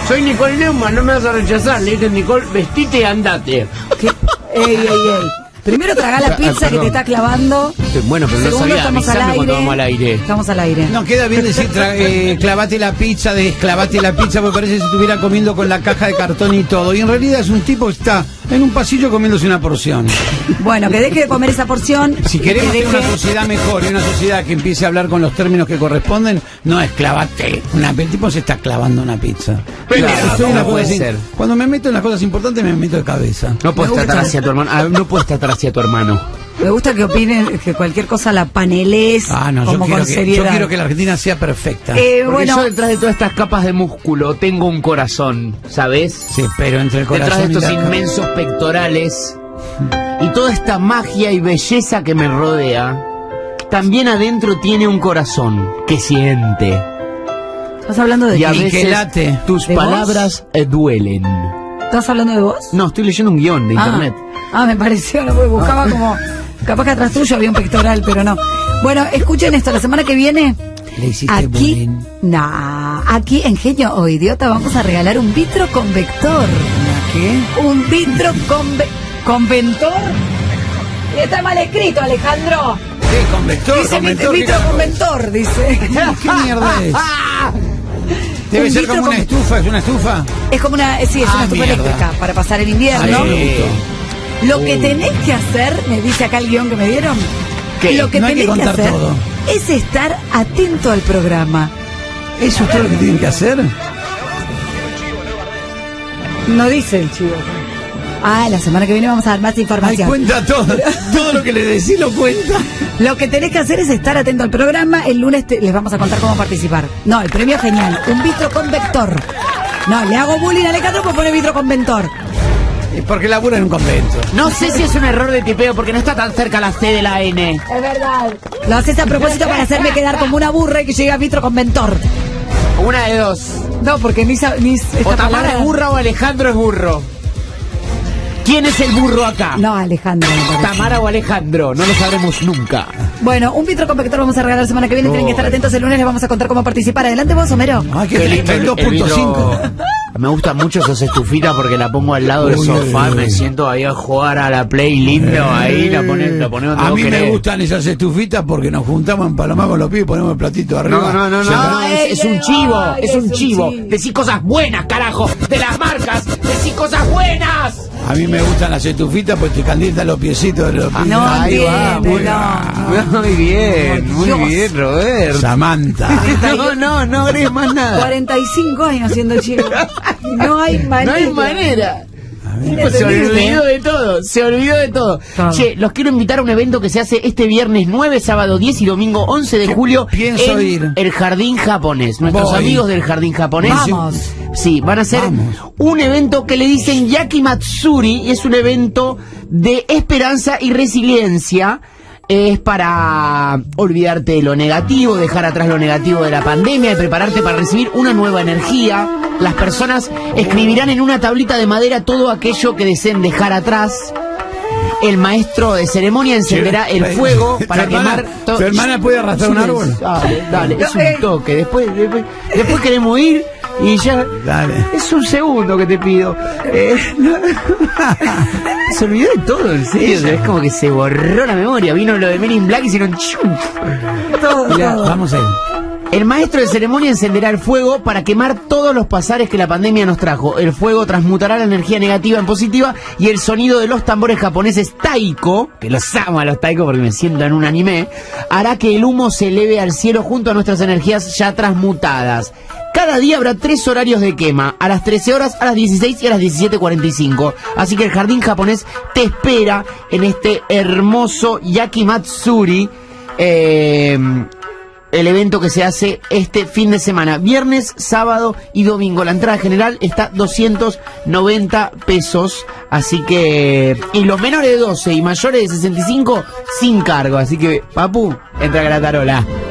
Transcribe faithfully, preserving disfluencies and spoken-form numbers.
Soy Nicole Neumann, no me vas a rechazar. Le dije, Nicole, vestite y andate. ¿Qué? Ey, ey, ey. Primero tragá la pizza que te está clavando. Bueno, pero no Segundo, sabía, estamos al avísame cuando aire. vamos al aire. Estamos al aire. No queda bien decir tra- eh, clavate la pizza, desclavate la pizza, porque parece que se estuviera comiendo con la caja de cartón y todo. Y en realidad es un tipo que está en un pasillo comiéndose una porción. Bueno, que deje de comer esa porción. Si queremos que tener una deje- sociedad mejor y una sociedad que empiece a hablar con los términos que corresponden, no es clavate. Una, el tipo se está clavando una pizza. Pero Claro, eso soy una no puede cosa así. ser. Cuando me meto en las cosas importantes me meto de cabeza. No puedes Me gusta. tratar hacia tu hermano. Ah, no puedes tratar hacia tu hermano. Me gusta que opinen que cualquier cosa la paneles Ah, no, yo como quiero, con que, seriedad. yo quiero que la Argentina sea perfecta. Eh, Porque bueno, yo detrás de todas estas capas de músculo tengo un corazón, ¿sabes? Sí, pero entre el Detrás corazón de estos y la inmensos pectorales y toda esta magia y belleza que me rodea, también adentro tiene un corazón que siente. ¿estás hablando de Y a qué? que veces late. tus ¿De palabras eh, duelen. ¿Estás hablando de vos? No, estoy leyendo un guión de Ah. internet. Ah, me pareció, no, porque buscaba como, capaz que atrás tuyo había un pectoral, pero no. Bueno, escuchen esto, la semana que viene, Le hiciste aquí, bullying. nah, aquí en Genio o Idiota vamos a regalar un vitro convector. ¿Qué? Un vitro conve conventor. Está mal escrito, Alejandro. ¿Qué? ¿Convector? Dice ¿Convector? vitro ¿Qué, conventor, dice. ¿Qué mierda es? Debe Un ser vitro como una con- estufa, ¿es una estufa? Es como una, sí, es Ah, una estufa mierda. eléctrica para pasar el invierno. Ah, sí. Lo que tenés que hacer, me dice acá el guión que me dieron, ¿Qué? lo que No hay que tenés que, contar hacer todo. es estar atento al programa. ¿Eso es todo lo que tienen que hacer? No dice el chivo. Ah, la semana que viene vamos a dar más Ay, información. cuenta todo. Todo lo que le decís lo cuenta. Lo que tenés que hacer es estar atento al programa. El lunes te- les vamos a contar cómo participar. No, el premio es genial. Un vitro convector. No, le hago bullying a Alejandro por poner vitro convector. Es porque labura en un convento. No sé si es un error de tipeo porque no está tan cerca la C de la N. Es verdad. Lo haces a propósito para hacerme quedar como una burra y que llegue a vitro conventor. Una de dos. No, porque ni, sa- ni esta O Tamara palabra- es burra o Alejandro es burro. ¿Quién es el burro acá? No, Alejandro. me parece. Tamara o Alejandro, no lo sabremos nunca. Bueno, un vitro convector vamos a regalar la semana que viene. Tienen que estar atentos el lunes. Les vamos a contar cómo participar. Adelante vos, Homero. Ay, qué Qué lindo. El lindo dos punto cinco. Me gusta mucho esas estufitas porque la pongo al lado del Uy, sofá, uy, uy. me siento ahí a jugar a la Play lindo, ahí la ponen, la ponemos A donde mí vos me querés. gustan esas estufitas porque nos juntamos en Palomar con los pibes y ponemos el platito arriba. No, no, no, no, Se- no, es, es un chivo, Ay, es es un un chivo. chivo. Decí cosas buenas, carajo, de las marcas, decí cosas buenas. A mí me gustan las estufitas porque te calientan los piecitos de los pibes. No Ahí va, entiende, muy, no. muy bien, muy Dios. bien, Roberto. Samantha. No, no, no agregues más nada. cuarenta y cinco años siendo chivo. No hay manera. No hay manera. Mira, Se terrible, olvidó ¿eh? de todo, se olvidó de todo. Todo. Che, los quiero invitar a un evento que se hace este viernes nueve, sábado diez y domingo once de ¿Qué julio pienso en ir? el Jardín Japonés. Nuestros Voy. amigos del Jardín Japonés. Vamos. Sí, van a hacer Vamos. un evento que le dicen Yaki Matsuri y es un evento de esperanza y resiliencia. Es para olvidarte de lo negativo, dejar atrás lo negativo de la pandemia y prepararte para recibir una nueva energía. Las personas escribirán en una tablita de madera todo aquello que deseen dejar atrás. El maestro de ceremonia encenderá el fuego Tu para hermana- quemar todo. ¿Tu hermana puede arrastrar un árbol? Dale, dale, es No, eh. un toque. Después, después, después queremos ir y ya. Dale. Es un segundo que te pido. Eh, se olvidó de todo, en serio. Es como que se borró la memoria. Vino lo de Men in Black y hicieron chum. Todo, Mira, todo. vamos a ir. El maestro de ceremonia encenderá el fuego para quemar todos los pasares que la pandemia nos trajo. El fuego transmutará la energía negativa en positiva y el sonido de los tambores japoneses taiko, que los amo a los taiko porque me siento en un anime, hará que el humo se eleve al cielo junto a nuestras energías ya transmutadas. Cada día habrá tres horarios de quema, a las trece horas, a las dieciséis y a las diecisiete cuarenta y cinco. Así que el Jardín Japonés te espera en este hermoso Yakimatsuri. Eh... El evento que se hace este fin de semana, viernes, sábado y domingo. La entrada general está doscientos noventa pesos, así que... Y los menores de doce y mayores de sesenta y cinco, sin cargo. Así que, papu, entra a Gratarola.